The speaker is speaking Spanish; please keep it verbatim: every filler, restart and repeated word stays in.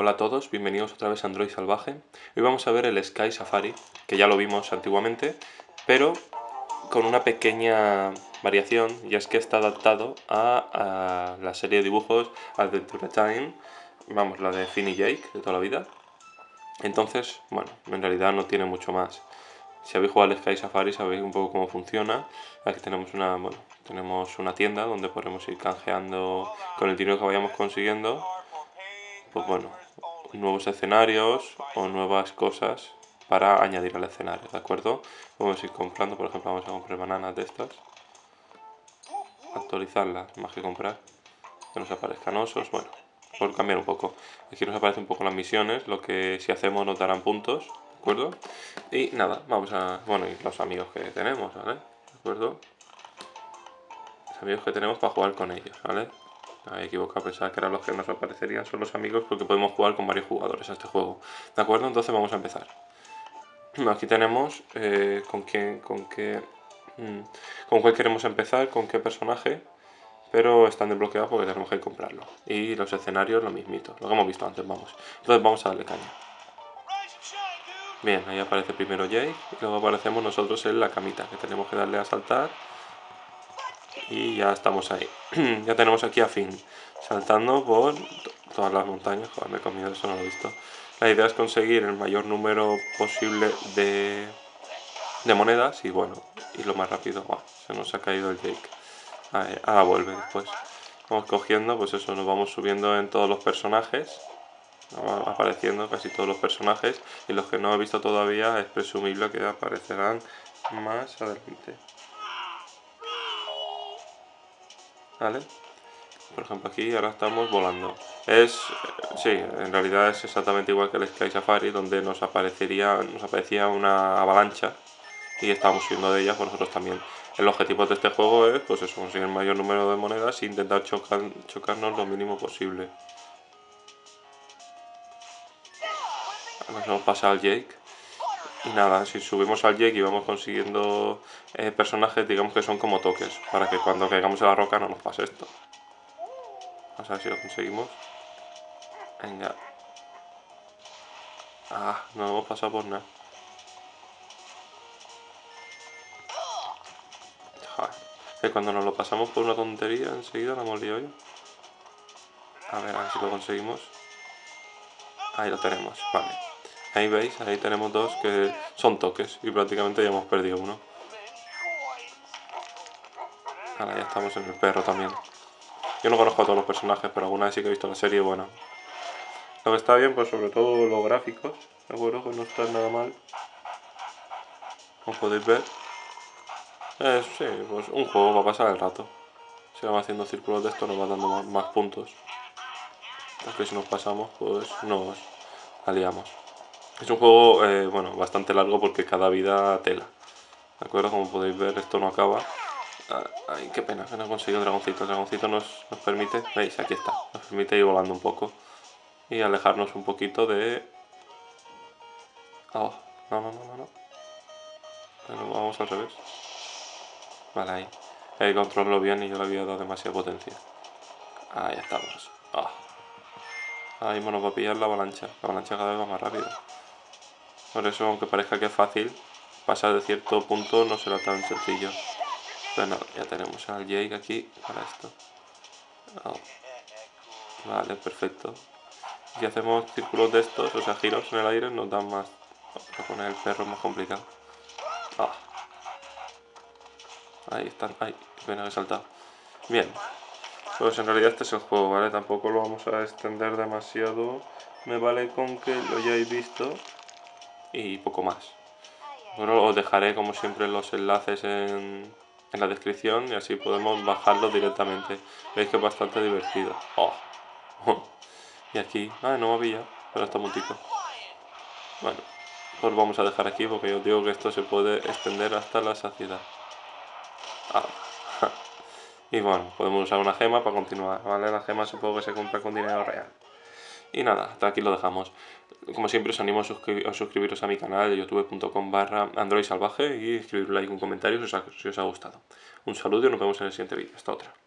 Hola a todos, bienvenidos otra vez a Android Salvaje. Hoy vamos a ver el Sky Safari, que ya lo vimos antiguamente, pero con una pequeña variación, y es que está adaptado a, a la serie de dibujos Adventure Time, vamos, la de Finn y Jake, de toda la vida. Entonces, bueno, en realidad no tiene mucho más. Si habéis jugado al Sky Safari sabéis un poco cómo funciona. Aquí tenemos una, bueno, tenemos una tienda donde podemos ir canjeando con el dinero que vayamos consiguiendo, pues bueno, nuevos escenarios o nuevas cosas para añadir al escenario, ¿de acuerdo? Vamos a ir comprando, por ejemplo, vamos a comprar bananas de estas, actualizarlas, más que comprar, que nos aparezcan osos, bueno, por cambiar un poco. Aquí nos aparecen un poco las misiones, lo que si hacemos nos darán puntos, ¿de acuerdo? Y nada, vamos a, bueno, y los amigos que tenemos, ¿vale? ¿De acuerdo? Los amigos que tenemos para jugar con ellos, ¿vale? Me he equivocado, pensaba que eran los que nos aparecerían, son los amigos, porque podemos jugar con varios jugadores a este juego. ¿De acuerdo? Entonces vamos a empezar. Aquí tenemos eh, con quién, con qué, mmm, con cuál queremos empezar, con qué personaje, pero están desbloqueados porque tenemos que comprarlo. Y los escenarios lo mismito, lo que hemos visto antes, vamos. Entonces vamos a darle caña. Bien, ahí aparece primero Jake y luego aparecemos nosotros en la camita, que tenemos que darle a saltar. Y ya estamos ahí. Ya tenemos aquí a Finn saltando por todas las montañas. Joder, me he comido eso, no lo he visto. La idea es conseguir el mayor número posible de, de monedas y bueno, y lo más rápido. Oh, se nos ha caído el Jake. Ahí, ahora vuelve después. Vamos cogiendo, pues eso, nos vamos subiendo en todos los personajes. Van apareciendo casi todos los personajes y los que no he visto todavía es presumible que aparecerán más adelante. ¿Vale? Por ejemplo aquí ahora estamos volando. Es, sí, en realidad es exactamente igual que el Sky Safari, donde nos aparecería, nos aparecía una avalancha y estábamos subiendo de ellas, pues nosotros también. El objetivo de este juego es, pues eso, conseguir el mayor número de monedas e intentar chocar, chocarnos lo mínimo posible. Nos hemos pasado al Jake. Y nada, si subimos al Jake y vamos consiguiendo eh, personajes, digamos que son como toques, para que cuando caigamos en la roca no nos pase esto. Vamos a ver si lo conseguimos. Venga. Ah, no hemos pasado por nada. Joder. Que cuando nos lo pasamos por una tontería, enseguida la hemos liado yo. A ver, a ver si lo conseguimos. Ahí lo tenemos, vale. Ahí veis, ahí tenemos dos que son toques y prácticamente ya hemos perdido uno. Ahora ya estamos en el perro también. Yo no conozco a todos los personajes, pero alguna vez sí que he visto la serie buena. Lo que está bien, pues sobre todo los gráficos, de acuerdo, pues no están nada mal. Como podéis ver. Es, sí, pues un juego para pasar el rato. Si vamos haciendo círculos de esto nos va dando más, más puntos. Porque si nos pasamos, pues nos aliamos. Es un juego, eh, bueno, bastante largo porque cada vida tela. ¿De acuerdo? Como podéis ver, esto no acaba. Ay, qué pena que no he conseguido el dragoncito. El dragoncito nos, nos permite, veis, aquí está, nos permite ir volando un poco. Y alejarnos un poquito de... Oh, no, no, no, no, no. Bueno, vamos al revés. Vale, ahí. Ahí controlo bien y yo le había dado demasiada potencia. Ahí estamos. Oh. Ahora mismo nos va a pillar la avalancha. La avalancha cada vez va más rápido. Por eso, aunque parezca que es fácil, pasar de cierto punto no será tan sencillo. Pero no, ya tenemos al Jake aquí para esto. Oh. Vale, perfecto. Si hacemos círculos de estos, o sea, giros en el aire, nos dan más. Para poner el perro es más complicado. Oh. Ahí están, ay, qué pena que he saltado. Bien, pues en realidad este es el juego, ¿vale? Tampoco lo vamos a extender demasiado. Me vale con que lo hayáis visto y poco más. Bueno, os dejaré como siempre los enlaces en, en la descripción y así podemos bajarlo directamente. Veis que es bastante divertido. Oh. Y aquí, ah, no me había, pero está muy tico. Bueno, pues vamos a dejar aquí porque yo os digo que esto se puede extender hasta la saciedad. Ah. Y bueno, podemos usar una gema para continuar, ¿vale? La gema supongo que se compra con dinero real. Y nada, hasta aquí lo dejamos. Como siempre os animo a, suscri a suscribiros a mi canal de youtube punto com barra android salvaje y escribir un like, un comentario si os, ha, si os ha gustado. Un saludo y nos vemos en el siguiente vídeo. Hasta otra.